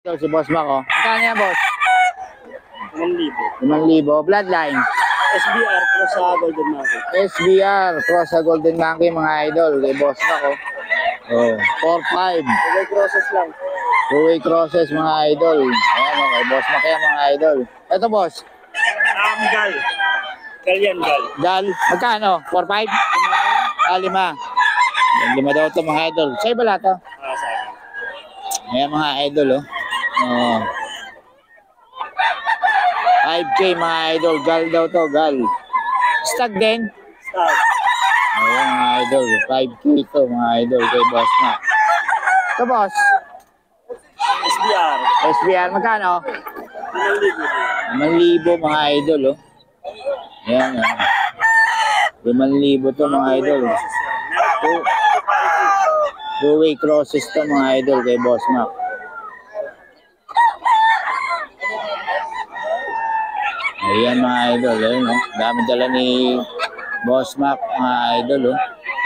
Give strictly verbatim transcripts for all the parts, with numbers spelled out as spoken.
Ito si Boss Mac, oh. Magkano yan, Boss? limang libo. limang libo. Bloodline. S B R cross sa Golden Monkey. S B R cross sa Golden Monkey, mga idol. Kay Boss Mac, oh. Oh, four five. Two-way crosses lang. Two-way crosses, mga idol. Ayan, oh. Kay Boss Mac yan, mga idol. Ito, Boss. Um, gal. Gal yan, gal. Gal. Magkano? four five? Ah, lima. Lima daw ito, mga idol. Sa'yo ba lahat, oh? Ah, sa akin. Ayan, mga idol, oh. Oh. five K, mga idol. Gal daw to, gal. Stag din. Stag. Ayan, mga idol. five K ito, mga idol. Kay Boss Mac. Ito, Boss. S B R. S B R, magkano? limang libo. limang libo, mga idol, oh. Ayan, oh. limang libo to, mga idol. Two, two-way crosses to, mga idol, kay Boss Mac. Ayan, mga idol, eh, no? Dami dala ni Boss Mac, mga idol, oh.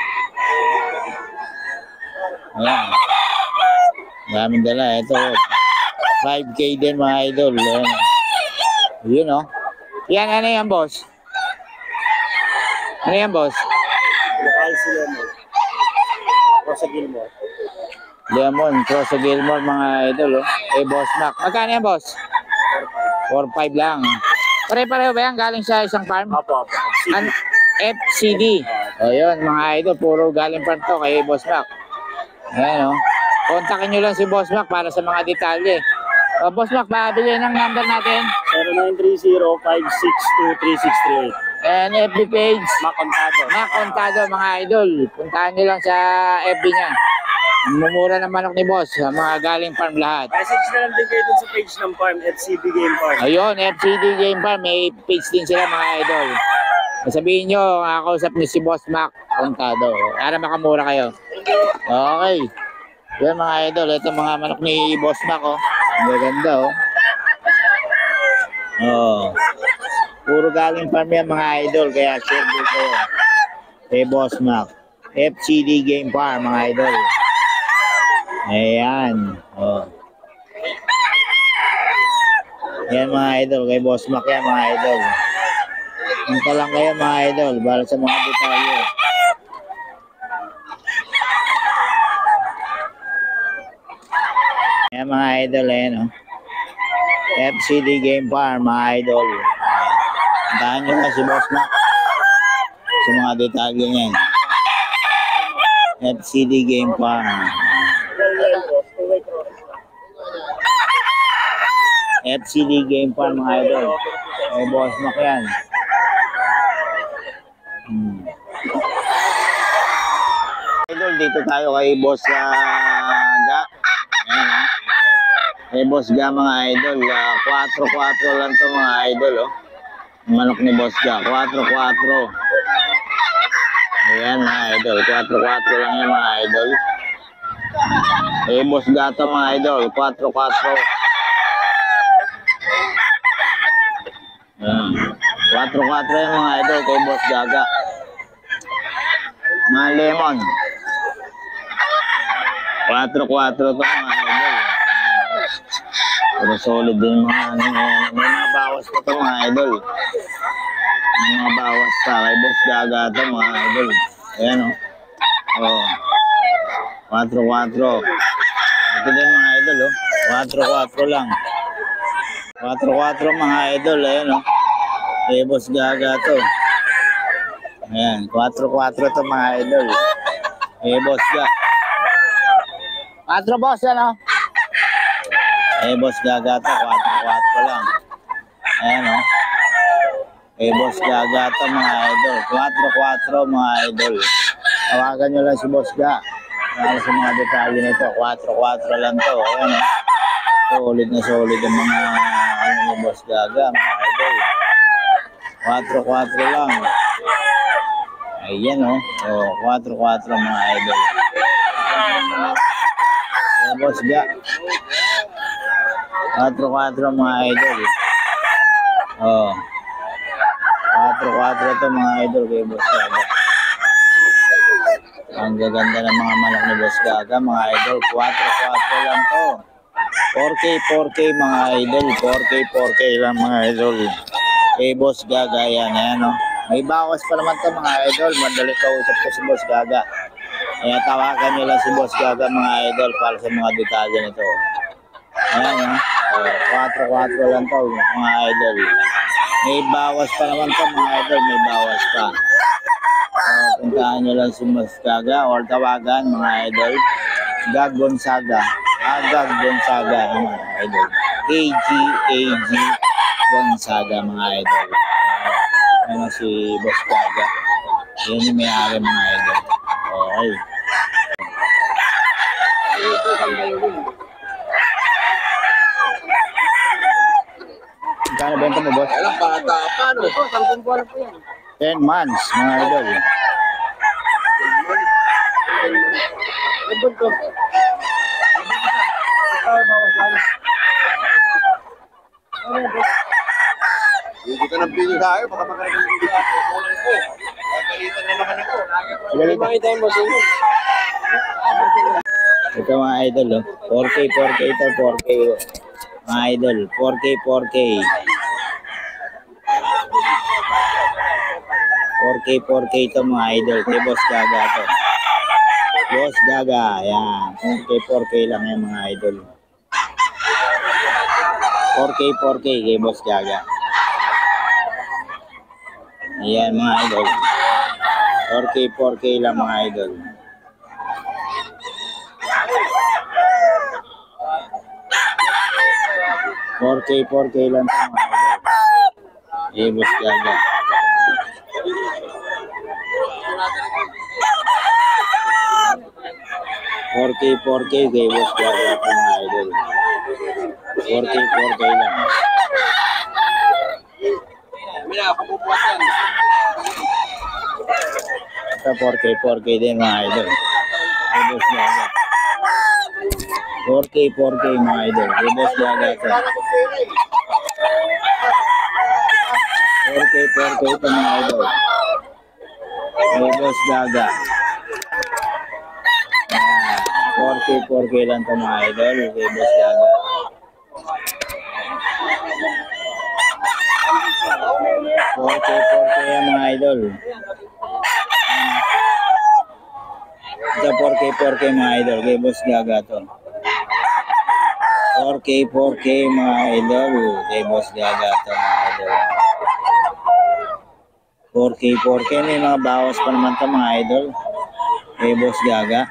Ayan. Dami dala, ito, oh. five K din, mga idol, eh. Yun, oh. Yan, ano yan, Boss? Ano yan, Boss? Lokal si Lemon. Cross sa Gilmore. Lemon, cross sa Gilmore, mga idol, oh. Eh, Boss Mac. Magkano yan, Boss? four five lang. Pare-pareho ba yan? Galing sa isang farm? Apo, apo. An F C D. O yun, mga idol, puro galing farm to kay Boss Mac. Ayan, o. Kontakin nyo lang si Boss Mac para sa mga detalye. O, Boss Mac, pabili ng number natin. zero nine three zero, five six two, three six three eight. And F B page. Mac Contado. Mac Contado, mga idol. Puntahan nyo lang sa F B niya. Mumura ng manok ni Boss. Mga galing farm lahat. Message na lang din kayo dun sa page ng farm, F C B Game Farm. Ayun, F C D Game Farm. May page din sila, mga idol. Sabihin nyo, kakausap nyo si Boss Mac Contado. Para makamura kayo. Okay. Yan, mga idol. Ito mga manok ni Boss Mac, oh. Ang gaganda, oh. Oh. Puro galing farm yan, mga idol. Kaya share dito kayo. Kay Boss Mac. F C D Game Farm, mga idol. Ayan. Oh. Yan, mga idol. Kay Boss Mac yan, mga idol. Punta lang kayo, mga idol. Para sa mga detalye. Yan, mga idol. Ayan, oh. F C D Game Farm, mga idol. Puntahan nyo na si Boss Mac sa mga detalye niyan. F C D Game Farm. F C D Game Farm, mga idol. Ay, Boss Mac yan. Hmm. Idol, dito tayo kay Boss uh, Ga. Ayan, ha. Kay Boss Ga, mga idol. Uh, four four lang to, mga idol, oh. Manok ni Boss Ga. four four. Ayan, mga idol. four four lang yan, mga idol. Kay Boss Ga to, mga idol. four four. Ayan. four four yan, mga idol, kay Boss Gaga. Mga lemon. four four to, mga idol. Pero solid din mga ano. May mga bawas pa to, mga idol. May mga bawas pa kay Boss Gaga to, mga idol. Ayan, o. Oh. four four. Ito din, mga idol, o. four four lang. four four, mga idol. Ayan, o. Kay Boss Gaga to. Ayan, four four to, mga idol. Kay Boss Gaga. four, boss, yan, o. Kay Boss Gaga to, four four lang. Ayan, o. Kay Boss Gaga to, mga idol. four four, mga idol. Tawagan nyo lang si Boss Gaga. Para sa mga detalye nito, four four lang to. Ayan, o. Solid na solid ang mga ano ni Boss Gaga, mga idol. four four lang. Ayan, o. Oh, four four, mga idol. Ayan, Boss Gaga. four four, mga idol. Oh. four four to, mga idol, kay Boss Gaga. Ang gaganda ng mga manok ni Boss Gaga, mga idol. four four lang to. four K, four K mga idol. four K, four K lang mga idol. Eh, Boss Gaga yan. Ayan, no? May bawas pa naman to mga idol. Madali kausap ko si Boss Gaga. Kaya tawagan nyo lang si Boss Gaga mga idol para sa mga detalye nito. Ayan, no? Oh, four four lang to mga idol. May bawas pa naman to mga idol. May bawas pa. Uh, puntahan nyo lang si Boss Gaga or tawagan mga idol. Gag Gonzaga. Ah, Gag Gonzaga mga idol. A G A G Gonzaga mga idol. Ano si Boss Gaga. Yan yung may-ari mga idol. Okay. Kano benta mo, boss? Alam, bata pa, no? Ito, sampung buwan po yan. ten months, mga idol. Ito to. Hindi ka nang bigay sa akin, baka makarating bigay sa akin. Kulang ko. Gagalitan na naman ako. Galitan. Makita mo sa inyo. Ito mga idol, oh. four K, four K ito, four K. Mga idol, four K, four K. four K, four K ito mga idol. Kay Boss Gaga ito. Boss Gaga, yan. four K, four K lang yan mga idol. four K, four K kay Boss Gaga. Ayan mga idol. four K, four K lang mga idol. four K, four K lang ito mga idol. Eh, Boss Gaga. four K, four K kay Boss Gaga ito mga idol. four K, four K lang. Mira, kapupuat yan. Ito four K, four K din mga idol. Kay Boss Gaga. four K, four K mga idol. Kay Boss Gaga ito. four K, four K ito mga idol. Kay Boss Gaga. Ayan. four K, four K lang ito mga idol. Kay Boss Gaga. four K, four K yan mga idol. Ito four K, four K mga idol. Kay Boss Gaga to. four K, four K mga idol. Kay Boss Gaga to mga idol. four K, four K. May mga bawas pa naman to mga idol. Kay Boss Gaga.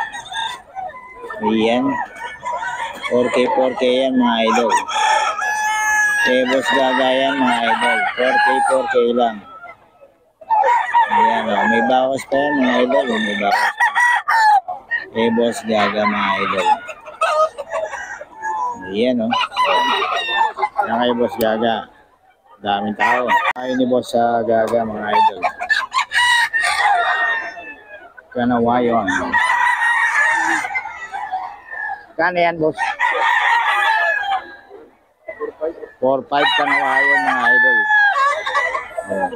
Ayan. four K, four K yan mga idol. Kay Boss Gaga yan mga idol. four K, four K lang. Ayan o. May bawas pa yan mga idol. May bawas pa. Kay Boss Gaga mga idol. Ayan o. Ayan kay Boss Gaga. Daming tao. Ayaw ni Boss sa Gaga mga idol. Kanawayon. Kano yan, boss? four five kanawayon mga idol. Oh.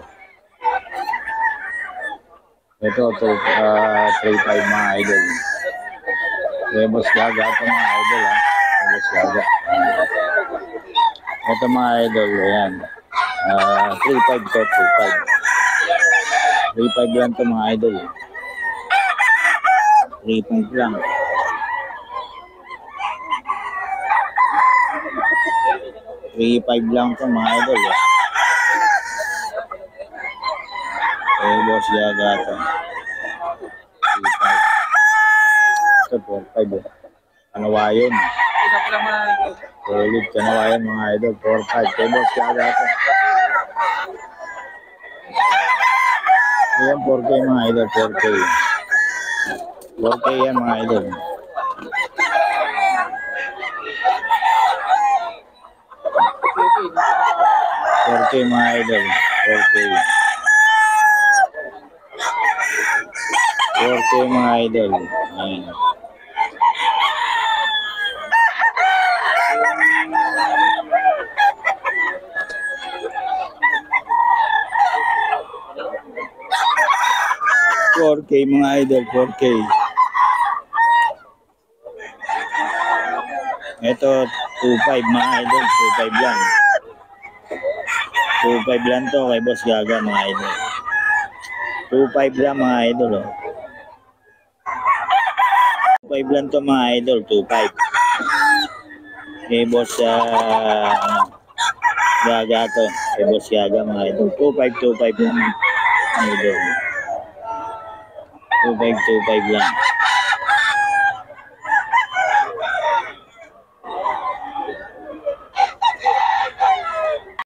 Ito, to, uh, three five mga idol. Kaya Boss Gaga ito mga idol, ha? Boss Gaga. Ito mga idol, ayan. Uh, three five to, three five. three five lang ito mga idol. three five lang. three five lang ito mga idol. Eh. Eh, Boss Gaga ito. three five. Ito, four five. Eh. Kanawayon. Solid kanawayon mga idol. four five. Eh, Boss Gaga ito. Ayan, four K mga idol. four K. four K yan mga idol. four K mga idol. four K. four K mga idol. Ayan. four K mga idol. four K. Ito, two five mga idol. two five lang. two five lang to kay Boss Gaga mga idol. two five lang mga idol. Oh. two five lang to mga idol. two five. Kay Boss uh, Gaga to. Kay Boss Gaga mga idol. two five, two five lang mga idol. two five, two five lang.